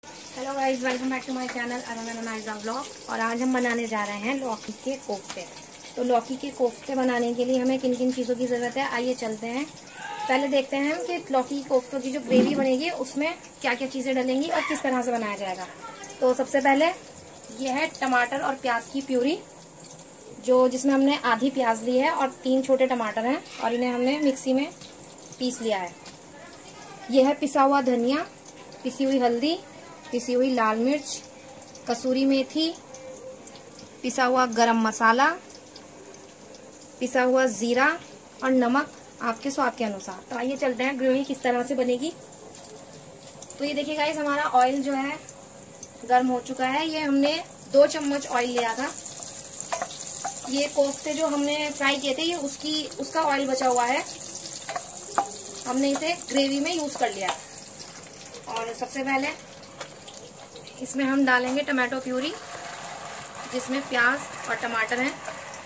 Hello guys, welcome back to my channel Aruna Naija vlog. और आज हम बनाने जा रहे हैं लौकी के कोफ्ते। तो लौकी के कोफ्ते बनाने के लिए हमें किन किन चीज़ों की ज़रूरत है, आइए चलते हैं। पहले देखते हैं कि लौकी के कोफ्तों की जो ग्रेवी बनेगी उसमें क्या क्या चीज़ें डलेंगी और किस तरह से बनाया जाएगा। तो सबसे पहले ये है टमाटर और प्याज की प्यूरी, जिसमें हमने आधी प्याज ली है और 3 छोटे टमाटर हैं और इन्हें हमने मिक्सी में पीस लिया है। यह है पिसा हुआ धनिया, पिसी हुई हल्दी, पिसी हुई लाल मिर्च, कसूरी मेथी, पिसा हुआ गरम मसाला, पिसा हुआ जीरा और नमक आपके स्वाद के अनुसार। तो आइए चलते हैं ग्रेवी किस तरह से बनेगी। तो ये देखिए गाइस, हमारा ऑयल जो है गर्म हो चुका है। ये हमने 2 चम्मच ऑयल लिया था। ये कोफ्ते जो हमने फ्राई किए थे ये उसका ऑयल बचा हुआ है, हमने इसे ग्रेवी में यूज कर लिया। और सबसे पहले इसमें हम डालेंगे टमाटो प्यूरी, जिसमें प्याज और टमाटर हैं।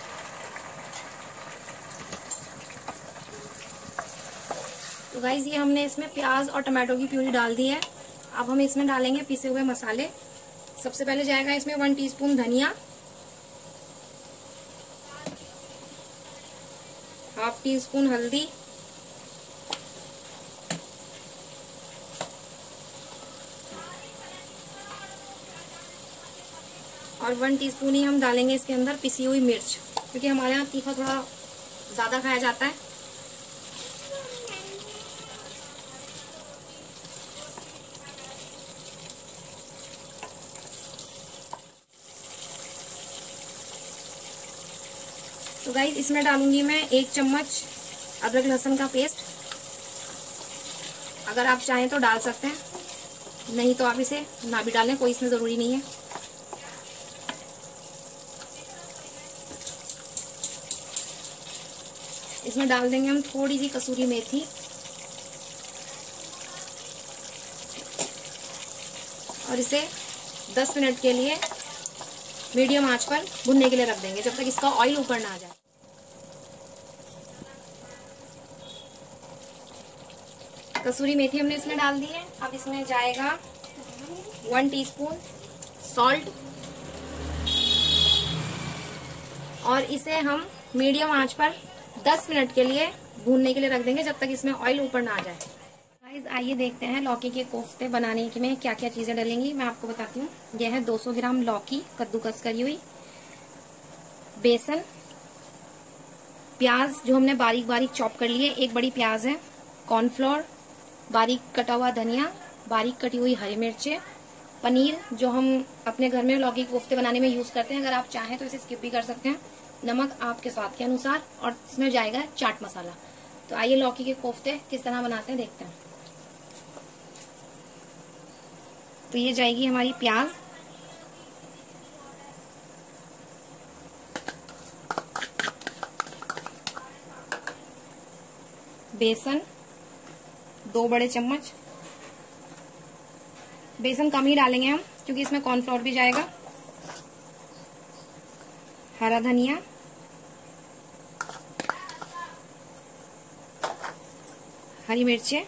तो गाइस, ये हमने इसमें प्याज और टमाटो की प्यूरी डाल दी है। अब हम इसमें डालेंगे पिसे हुए मसाले। सबसे पहले जाएगा इसमें 1 टीस्पून धनिया, 1/2 टीस्पून हल्दी, और 1 टीस्पून ही हम डालेंगे इसके अंदर पिसी हुई मिर्च, क्योंकि हमारे यहाँ तीखा थोड़ा ज़्यादा खाया जाता है। तो गाइस, इसमें डालूंगी मैं 1 चम्मच अदरक लहसुन का पेस्ट। अगर आप चाहें तो डाल सकते हैं, नहीं तो आप इसे ना भी डालें, कोई इसमें ज़रूरी नहीं है। इसमें डाल देंगे हम थोड़ी सी कसूरी मेथी और इसे 10 मिनट के लिए मीडियम आंच पर भुनने के लिए रख देंगे, जब तक इसका ऑयल ऊपर ना आ जाए। कसूरी मेथी हमने इसमें डाल दी है। अब इसमें जाएगा 1 टीस्पून सॉल्ट और इसे हम मीडियम आंच पर 10 मिनट के लिए भूनने के लिए रख देंगे, जब तक इसमें ऑयल ऊपर ना आ जाए। गाइस, आइए देखते हैं लौकी के कोफ्ते बनाने में क्या क्या चीज़ें डलेंगी। मैं आपको बताती हूँ। यह है 200 ग्राम लौकी कद्दूकस करी हुई, बेसन, प्याज जो हमने बारीक बारीक चॉप कर लिए, 1 बड़ी प्याज है, कॉर्नफ्लोर, बारीक कटा हुआ धनिया, बारीक कटी हुई हरी मिर्चें, पनीर जो हम अपने घर में लौकी के कोफ्ते बनाने में यूज़ करते हैं, अगर आप चाहें तो इसे स्किप भी कर सकते हैं, नमक आपके स्वाद के अनुसार, और इसमें जाएगा चाट मसाला। तो आइए लौकी के कोफ्ते किस तरह बनाते हैं देखते हैं। तो ये जाएगी हमारी प्याज, बेसन 2 बड़े चम्मच, बेसन कम ही डालेंगे हम क्योंकि इसमें कॉर्नफ्लोर भी जाएगा, हरा धनिया, हरी मिर्चें,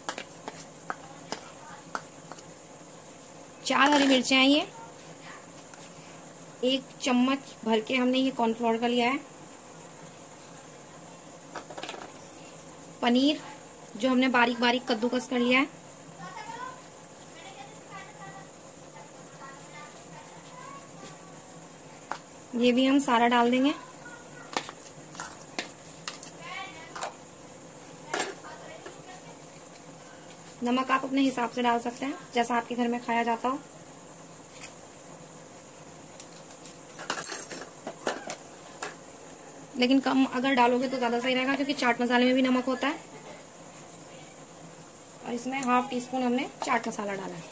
4 हरी मिर्चें हैं ये, 1 चम्मच भर के हमने ये कॉर्नफ्लोर का लिया है, पनीर जो हमने बारीक बारीक कद्दूकस कर लिया है, ये भी हम सारा डाल देंगे। नमक आप अपने हिसाब से डाल सकते हैं, जैसा आपके घर में खाया जाता हो। लेकिन कम अगर डालोगे तो ज्यादा सही रहेगा, क्योंकि चाट मसाले में भी नमक होता है। और इसमें 1/2 टीस्पून हमने चाट मसाला डाला है।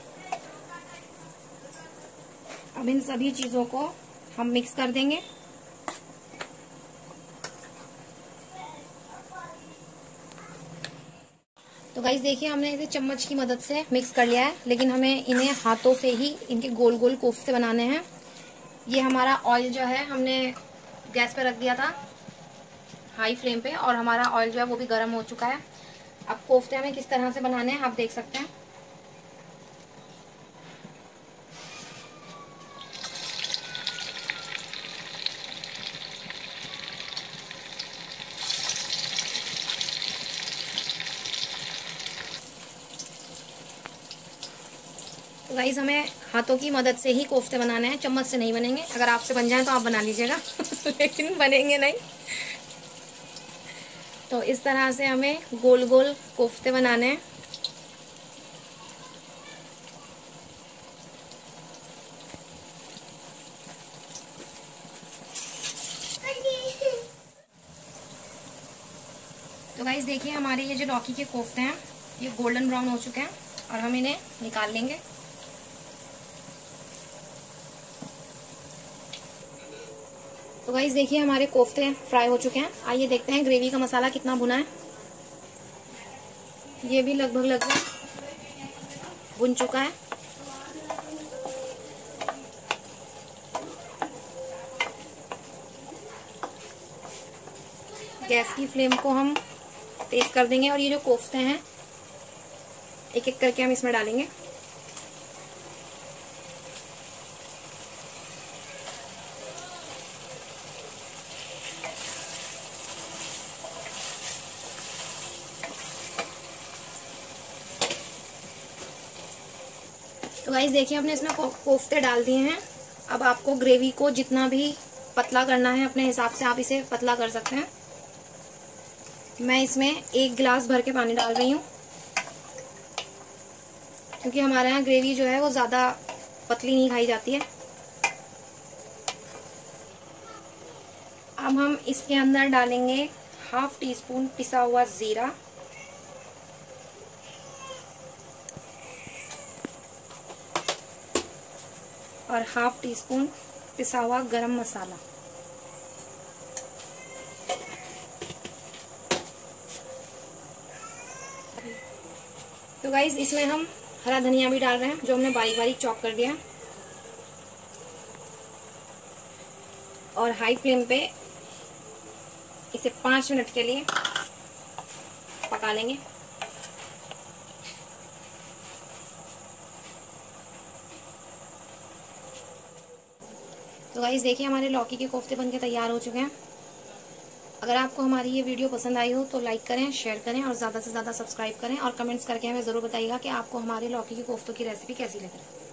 अब इन सभी चीजों को हम मिक्स कर देंगे। तो गाइस देखिए, हमने इसे चम्मच की मदद से मिक्स कर लिया है, लेकिन हमें इन्हें हाथों से ही इनके गोल गोल कोफ्ते बनाने हैं। ये हमारा ऑयल जो है हमने गैस पे रख दिया था हाई फ्लेम पे, और हमारा ऑयल जो है वो भी गर्म हो चुका है। अब कोफ्ते हमें किस तरह से बनाने हैं आप देख सकते हैं। तो गाइस हमें हाथों की मदद से ही कोफ्ते बनाने हैं, चम्मच से नहीं बनेंगे। अगर आपसे बन जाए तो आप बना लीजिएगा लेकिन बनेंगे नहीं। तो इस तरह से हमें गोल गोल कोफ्ते बनाने हैं। तो गाइस देखिए हमारे ये जो लौकी के कोफ्ते हैं ये गोल्डन ब्राउन हो चुके हैं और हम इन्हें निकाल लेंगे। तो गाइस देखिए हमारे कोफ्ते फ्राई हो चुके हैं। आइए देखते हैं ग्रेवी का मसाला कितना भुना है। ये भी लगभग भुन चुका है। गैस की फ्लेम को हम तेज कर देंगे और ये जो कोफ्ते हैं एक एक करके हम इसमें डालेंगे। तो गाइस देखिए हमने इसमें कोफ्ते डाल दिए हैं। अब आपको ग्रेवी को जितना भी पतला करना है अपने हिसाब से आप इसे पतला कर सकते हैं। मैं इसमें 1 गिलास भर के पानी डाल रही हूँ क्योंकि हमारे यहाँ ग्रेवी जो है वो ज़्यादा पतली नहीं खाई जाती है। अब हम इसके अंदर डालेंगे 1/2 टीस्पून पिसा हुआ जीरा, और 1/2 टीस्पून पिसा हुआ गरम मसाला। तो गाइस इसमें हम हरा धनिया भी डाल रहे हैं जो हमने बारीक बारीक चॉप कर दिया है। और हाई फ्लेम पे इसे 5 मिनट के लिए पका लेंगे। तो गाइस देखिए हमारे लौकी के कोफ्ते बनके तैयार हो चुके हैं। अगर आपको हमारी ये वीडियो पसंद आई हो तो लाइक करें, शेयर करें और ज़्यादा से ज़्यादा सब्सक्राइब करें और कमेंट्स करके हमें ज़रूर बताइएगा कि आपको हमारे लौकी के कोफ्तों की रेसिपी कैसी लगी।